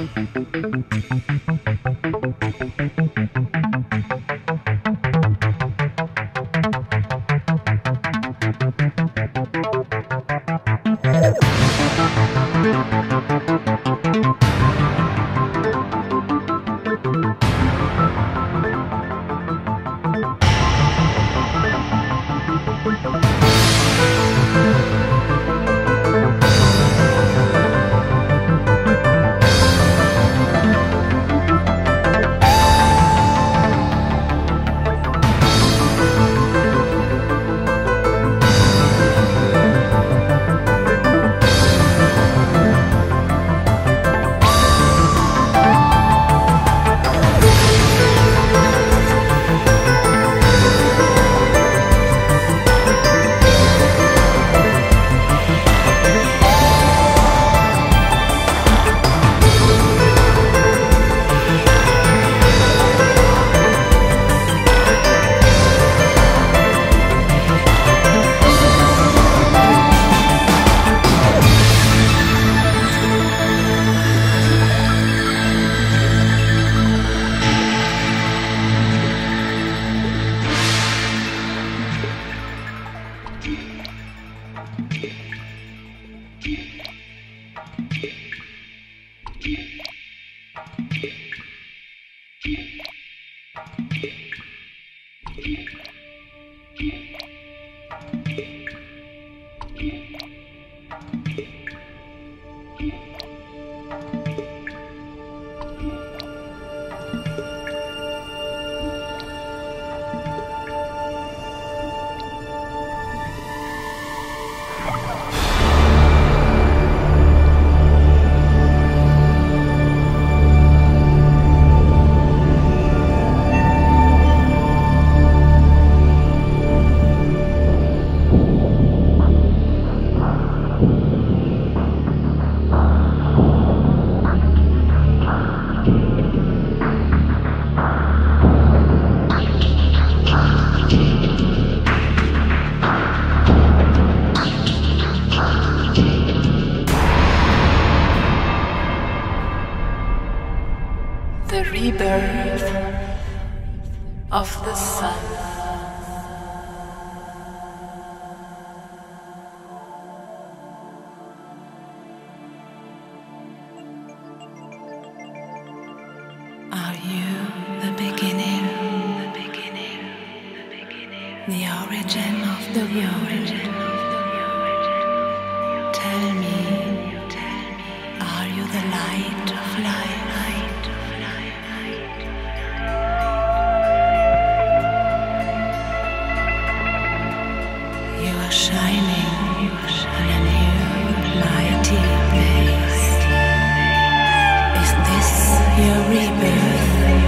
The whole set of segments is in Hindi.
The rebirth of the sun. Are you the beginning, the origin of the world? Tell me, are you the light of life? You are shining in a new mighty place. Is this your rebirth?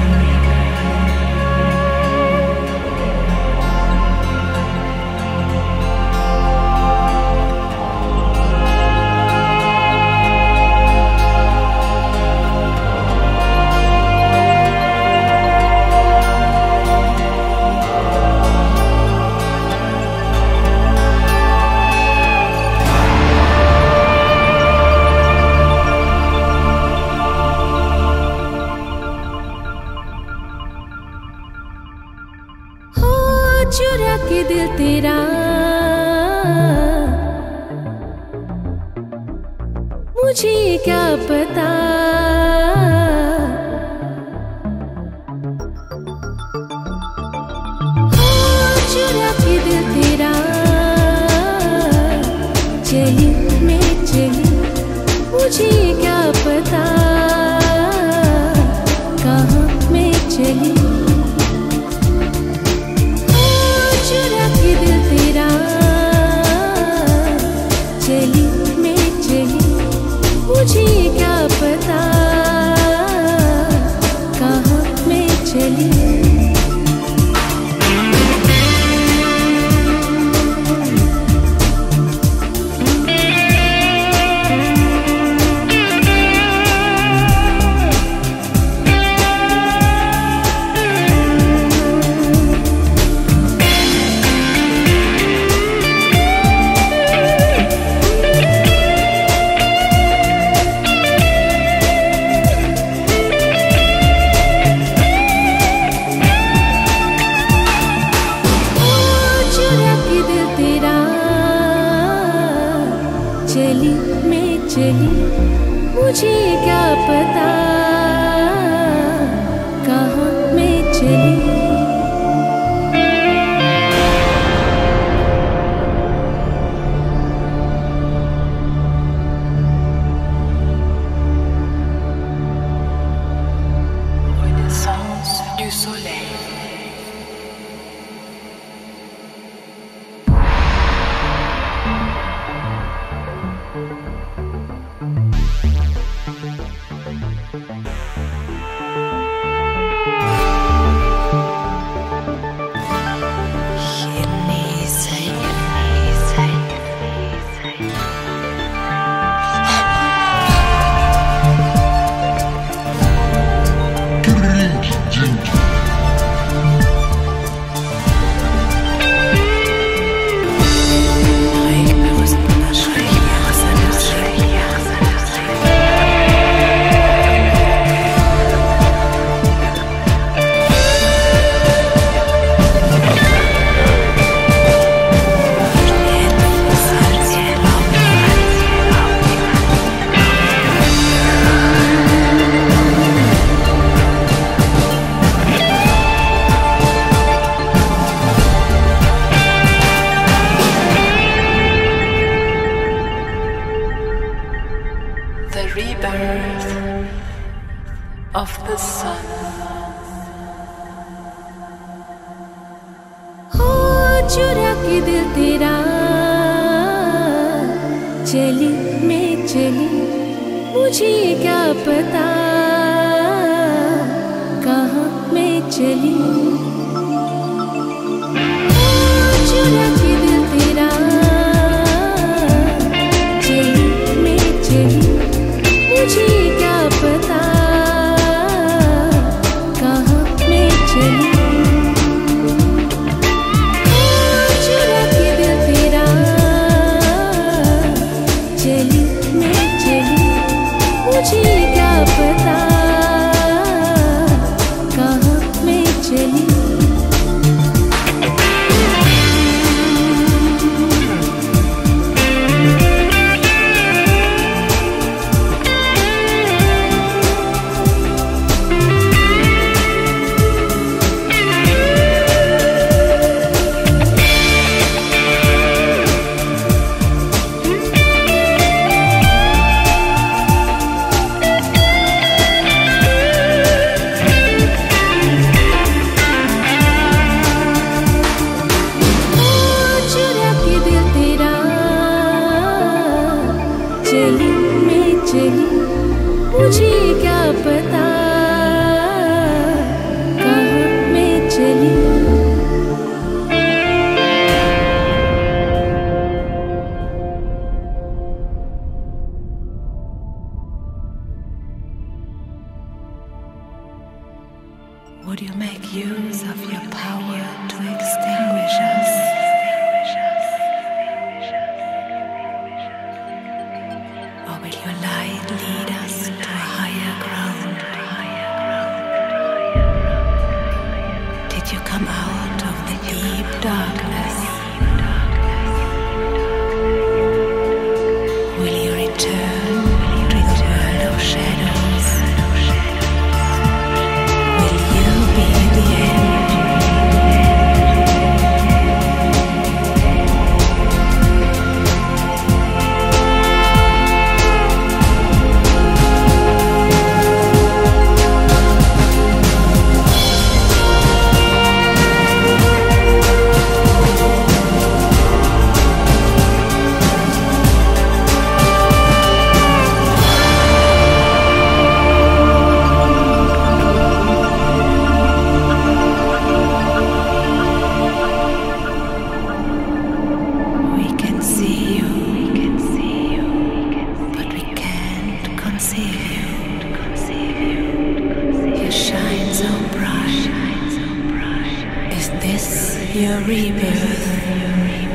चुरा के दिल तेरा मुझे क्या पता, चुरा के दिल तेरा चली मैं चली, मुझे क्या पता कहाँ मैं चली। चुरा के दिल तेरा चली मैं चली, मुझे क्या पता कहाँ मैं चली। of the sun. हो चुरा के दिल तेरा, चली मैं चली, मुझे क्या पता कहाँ मैं चली। हो चुरा के दिल तेरा, चली मैं चली, मुझे क्या पता कहाँ मैं चली। मुझे क्या पता कहाँ मैं चली। चली मैं चली, मुझे क्या पता कहाँ मैं चली। Would you make use of your power to extinguish us? Or will your light lead us to a higher ground? Did you come out of the deep darkness? Will you return to the world of shadows? Will you be the end? Your rebirth.